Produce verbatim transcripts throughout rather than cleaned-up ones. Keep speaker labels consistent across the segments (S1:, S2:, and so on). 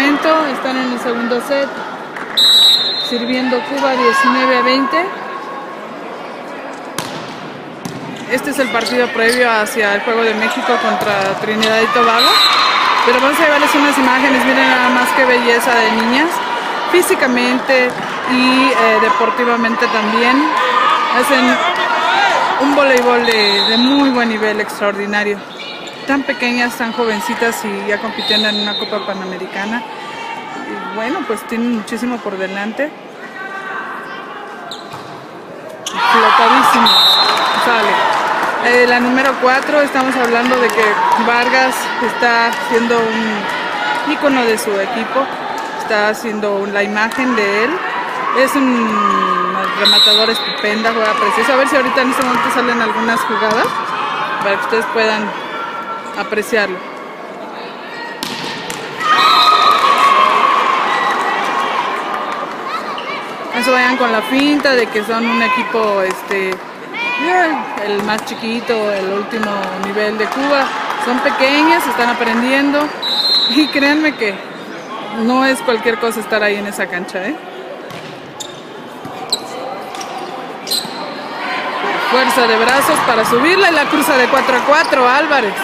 S1: momento están en el segundo set, sirviendo Cuba diecinueve a veinte. Este es el partido previo hacia el juego de México contra Trinidad y Tobago. Pero vamos a llevarles unas imágenes, miren nada más qué belleza de niñas, físicamente y eh, deportivamente también. Hacen un voleibol de, de muy buen nivel, extraordinario. Tan pequeñas, tan jovencitas y ya compitiendo en una Copa Panamericana. Y bueno, pues tienen muchísimo por delante. Flotadísimo. Sale. Eh, la número cuatro, estamos hablando de que Vargas está siendo un ícono de su equipo, está haciendo la imagen de él, es un rematador estupenda, juega precioso. A ver si ahorita en este momento salen algunas jugadas para que ustedes puedan apreciarlo. Eso vayan con la finta de que son un equipo este el más chiquito, el último nivel de Cuba. Son pequeñas, están aprendiendo y créanme que no es cualquier cosa estar ahí en esa cancha, ¿eh? Fuerza de brazos para subirla y la cruza de cuatro a cuatro Álvarez.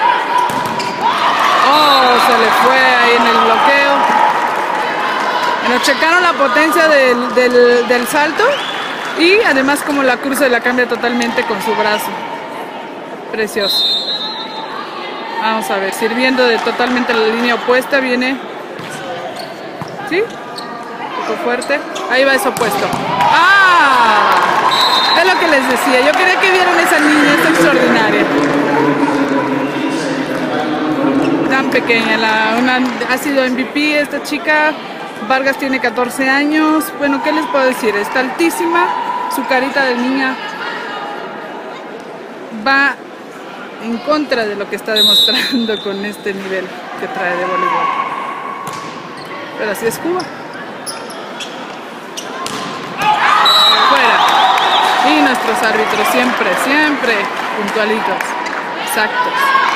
S1: Oh, se le fue ahí en el bloqueo. Bueno, checaron la potencia del, del, del salto. Y además como la cruza la cambia totalmente con su brazo. Precioso. Vamos a ver, sirviendo de totalmente la línea opuesta viene. ¿Sí? Un poco fuerte. Ahí va eso opuesto. ¡Ah! Es lo que les decía. Yo quería que vieran esa niña, es extraordinaria. Tan pequeña. La, una, ha sido M V P esta chica. Vargas tiene catorce años. Bueno, ¿qué les puedo decir? Está altísima. Su carita de niña va en contra de lo que está demostrando con este nivel que trae de voleibol. Pero así es Cuba. Fuera. Y nuestros árbitros siempre, siempre puntualitos, exactos.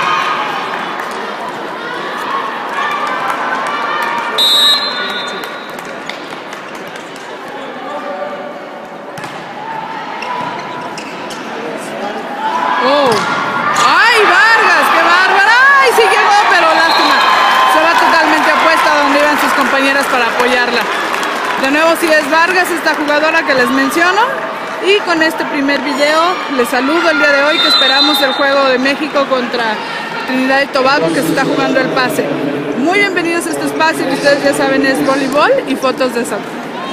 S1: Oh. ¡Ay, Vargas! ¡Qué bárbara! ¡Ay, sí llegó! Pero lástima. Se va totalmente opuesta a donde iban sus compañeras para apoyarla. De nuevo, sí es Vargas, esta jugadora que les menciono. Y con este primer video les saludo el día de hoy, que esperamos el juego de México contra Trinidad y Tobago, que se está jugando el pase. Muy bienvenidos a este espacio que ustedes ya saben es voleibol y fotos de soccer.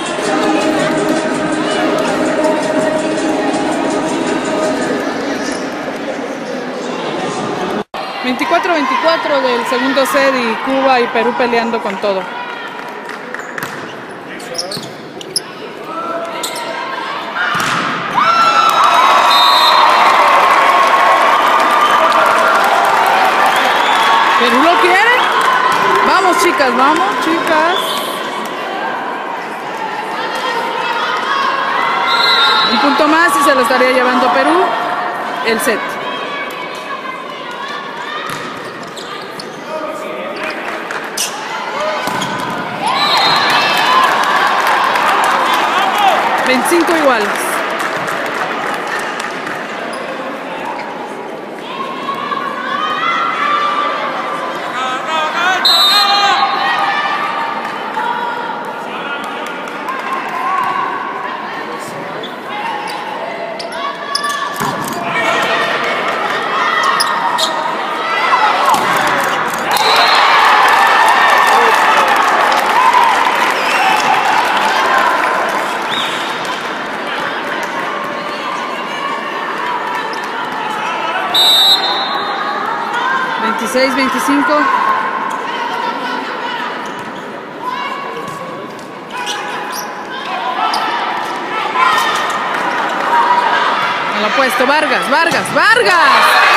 S1: veinticuatro veinticuatro del segundo set y Cuba y Perú peleando con todo. ¿Perú lo quiere? Vamos chicas, vamos chicas. Un punto más y se lo estaría llevando Perú el set. veinticinco iguales. veintiséis veinticinco. Me lo ha puesto Vargas, Vargas, Vargas.